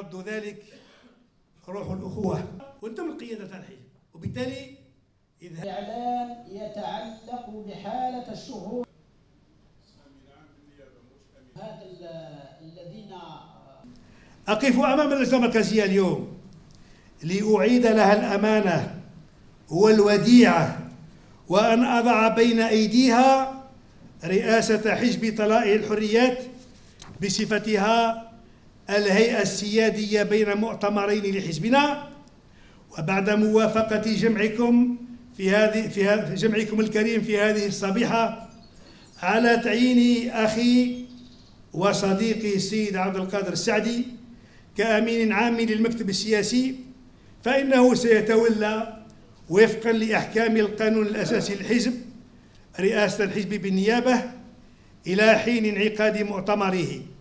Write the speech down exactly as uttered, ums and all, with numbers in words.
رد ذلك روح الأخوة وانتم القيادة الحزب، وبالتالي إذا الإعلان يتعلق بحالة الشهور هذا الذين أقف أمام اللجنة المركزية اليوم لأعيد لها الأمانة والوديعة، وأن أضع بين أيديها رئاسة حزب طلائع الحريات بصفتها الهيئة السيادية بين مؤتمرين لحزبنا، وبعد موافقة جمعكم في هذه في جمعكم الكريم في هذه الصبيحة على تعيين أخي وصديقي السيد عبد القادر السعدي كأمين عام للمكتب السياسي، فإنه سيتولى وفقا لأحكام القانون الأساسي للحزب رئاسة الحزب بالنيابة إلى حين انعقاد مؤتمره.